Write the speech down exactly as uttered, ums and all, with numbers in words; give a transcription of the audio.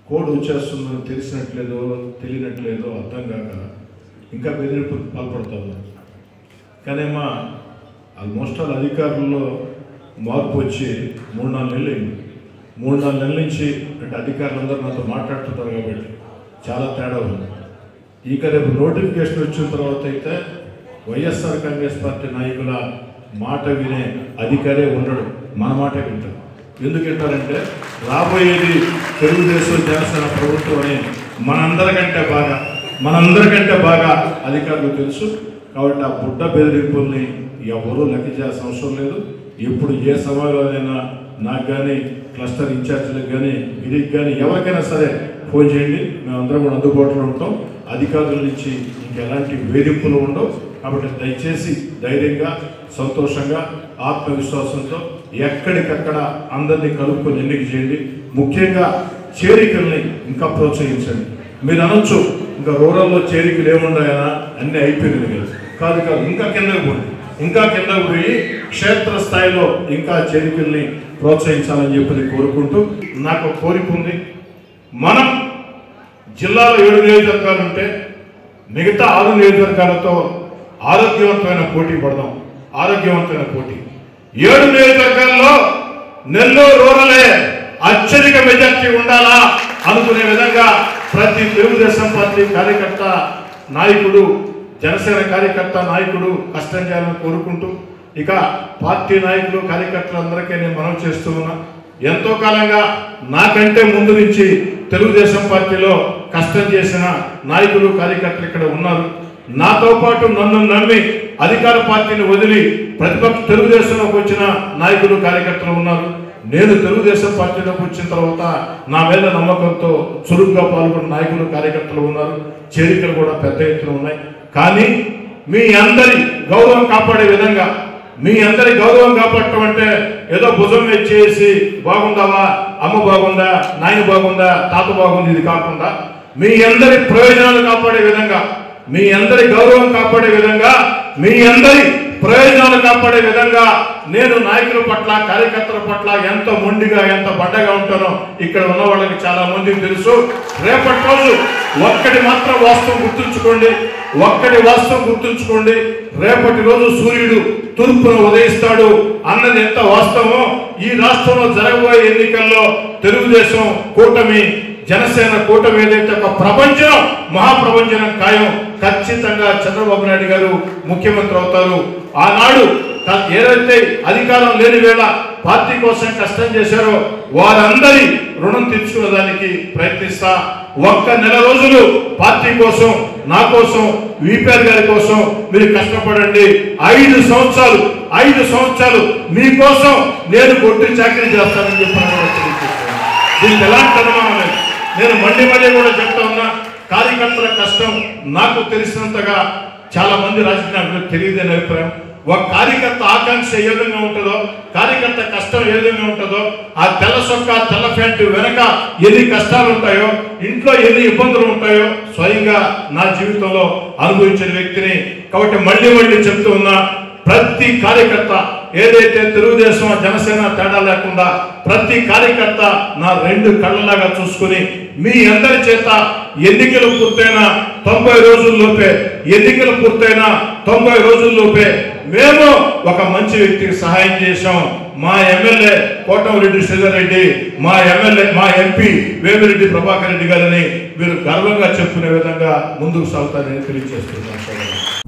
Code వచ్చేస్తుందని తెలిసినట్లేదో తెలియనట్లేదో అర్థం కాక ఇంకా బెదిరింపులకు పాల్పడుతుంది. కానీ మా ఆల్మోస్ట్ ఆల్ అధికారుల్లో మార్పు వచ్చి మూడు నాలుగు నెలలు అయింది. మూడు నాలుగు నెలల నుంచి అంటే అధికారులందరూ నాతో మాట్లాడుతుంటారు కాబట్టి చాలా తేడా ఉంది. ఇక రేపు నోటిఫికేషన్ వచ్చిన తర్వాత అయితే వైఎస్ఆర్ కాంగ్రెస్ పార్టీ నాయకుల మాట వినే అధికారే ఉండడు, మన మాట వింటాడు. ఎందుకు వింటారంటే రాబోయేది తెలుగుదేశం జనసేన ప్రభుత్వం అని మనందరికంటే బాగా మనందరికంటే బాగా అధికారులు తెలుసు. కాబట్టి ఆ బుడ్డ బెదిరింపుల్ని ఎవరూ లెక్క చేయాల్సిన అవసరం లేదు. ఎప్పుడు ఏ సవాలునైనా నాకు కానీ క్లస్టర్ ఇన్ఛార్జీలకు కానీ గిరికి కానీ ఎవరికైనా సరే ఫోన్ చేయండి, మేమందరం కూడా అందుబాటులో ఉంటాం. అధికారుల నుంచి ఇంకెలాంటి వేధింపులు ఉండవు. కాబట్టి దయచేసి ధైర్యంగా సంతోషంగా ఆత్మవిశ్వాసంతో ఎక్కడికక్కడ అందరినీ కలుపుకొని ఎన్నిక చేయండి. ముఖ్యంగా చేరికల్ని ఇంకా ప్రోత్సహించండి. మీరు అనొచ్చు ఇంకా రూరల్లో చేరికలు ఏమున్నాయనా అన్నీ అయిపోయింది కదా, కాదు కాదు ఇంకా కిందకు పోండి, ఇంకా కిందకు పోయి క్షేత్ర స్థాయిలో ఇంకా చేరికల్ని ప్రోత్సహించాలని చెప్పి కోరుకుంటూ నాకు కోరిక ఉంది. మనం జిల్లాలో ఏడు నియోజకవర్గాలు ఉంటే మిగతా ఆరు నియోజకవర్గాలతో ఆరోగ్యవంతమైన పోటీ పడదాం. ఆరోగ్యవంతమైన పోటీ ఏడు నియోజకవర్గాల్లో నెల్లూరు రూరలే అత్యధిక మెజార్టీ ఉండాలా అనుకునే విధంగా ప్రతి తెలుగుదేశం పార్టీ కార్యకర్త నాయకుడు జనసేన కార్యకర్త నాయకుడు కష్టం చేయాలని కోరుకుంటూ ఇక పార్టీ నాయకులు కార్యకర్తలందరికీ నేను మనవి చేస్తూ ఉన్నా. ఎంతో కాలంగా నాకంటే ముందు నుంచి తెలుగుదేశం పార్టీలో కష్టం చేసిన నాయకులు కార్యకర్తలు ఇక్కడ ఉన్నారు. నాతో పాటు నన్ను నమ్మి అధికార పార్టీని వదిలి ప్రతిపక్ష తెలుగుదేశంలోకి వచ్చిన నాయకులు కార్యకర్తలు ఉన్నారు. నేను తెలుగుదేశం పార్టీలోకి వచ్చిన తర్వాత నా మీద నమ్మకంతో చురుగ్గా పాల్గొన్న నాయకులు కార్యకర్తలు ఉన్నారు. చేరికలు కూడా పెద్ద ఎత్తున ఉన్నాయి. కానీ మీ అందరి గౌరవం కాపాడే విధంగా మీ అందరి గౌరవం కాపాడటం అంటే ఏదో భుజం చేసి బాగుందావా, అమ్మ బాగుందా, నాయన బాగుందా, తాత బాగుంది ఇది కాకుండా మీ అందరి ప్రయోజనాలు కాపాడే విధంగా మీ అందరి గౌరవం కాపాడే విధంగా మీ అందరి ప్రయోజనాలు కాపాడే విధంగా నేను నాయకుల పట్ల కార్యకర్తల పట్ల ఎంత మొండిగా ఎంత బడ్డగా ఉంటానో ఇక్కడ ఉన్న వాళ్ళకి చాలా మందికి తెలుసు. రేపటి రోజు ఒక్కటి మాత్రం వాస్తవం గుర్తుంచుకోండి, ఒక్కటి వాస్తవం గుర్తుంచుకోండి. రేపటి రోజు సూర్యుడు తూర్పున ఉదయిస్తాడు అన్నది ఎంత వాస్తవమో ఈ రాష్ట్రంలో జరగబోయే ఎన్నికల్లో తెలుగుదేశం కూటమి జనసేన కూటమి ఏదైతే ఒక ప్రపంచం మహాప్రపంచనం ఖాయం. ఖచ్చితంగా చంద్రబాబు నాయుడు గారు ముఖ్యమంత్రి అవుతారు. ఆనాడు ఏదైతే అధికారం లేని వేళ పార్టీ కోసం కష్టం చేశారో వారందరి రుణం తీర్చుకునే దానికి ప్రయత్నిస్తా. ఒక్క నెల రోజులు పార్టీ కోసం నా కోసం వీపీఆర్ గారి కోసం మీరు కష్టపడండి. ఐదు సంవత్సరాలు ఐదు సంవత్సరాలు మీకోసం నేను కొట్టి చాకరీ చేస్తానని చెప్పి దీనికి ఎలాంటి అనుమానం లేదు. నేను మళ్ళీ మళ్ళీ కూడా చెప్తా ఉన్నా, కార్యకర్తల కష్టం నాకు తెలిసినంతగా చాలా మంది రాజకీయ నాయకులకు తెలియదని అభిప్రాయం. ఒక కార్యకర్త ఆకాంక్ష ఏ విధంగా ఉంటుందో, కార్యకర్త కష్టం ఏ విధంగా ఉంటుందో, ఆ తెల్ల సొక్క తెల్ల ప్యాంటు వెనక ఎన్ని కష్టాలు ఉంటాయో, ఇంట్లో ఎన్ని ఇబ్బందులు ఉంటాయో స్వయంగా నా జీవితంలో అనుభవించిన వ్యక్తిని. కాబట్టి మళ్ళీ మళ్ళీ చెప్తూ ఉన్నా, ప్రతి కార్యకర్త ఏదైతే తెలుగుదేశం జనసేన తేడా లేకుండా ప్రతి కార్యకర్త నా రెండు కళ్ళలాగా చూసుకుని మీ అందరి చేత ఎన్నికలు పూర్తయిన తొంభై రోజుల్లోపే ఎన్నికలు పూర్తయిన తొంభై రోజుల్లోపే మేము ఒక మంచి వ్యక్తికి సహాయం చేశాం. మా ఎమ్మెల్యే కోటమిరెడ్డి శ్రీధర్ రెడ్డి, మా ఎమ్మెల్యే మా ఎంపీ వేమిరెడ్డి ప్రభాకర్ రెడ్డి గారిని మీరు గర్వంగా చెప్పుకునే విధంగా ముందుకు సాగుతారని తెలియజేస్తున్నాను.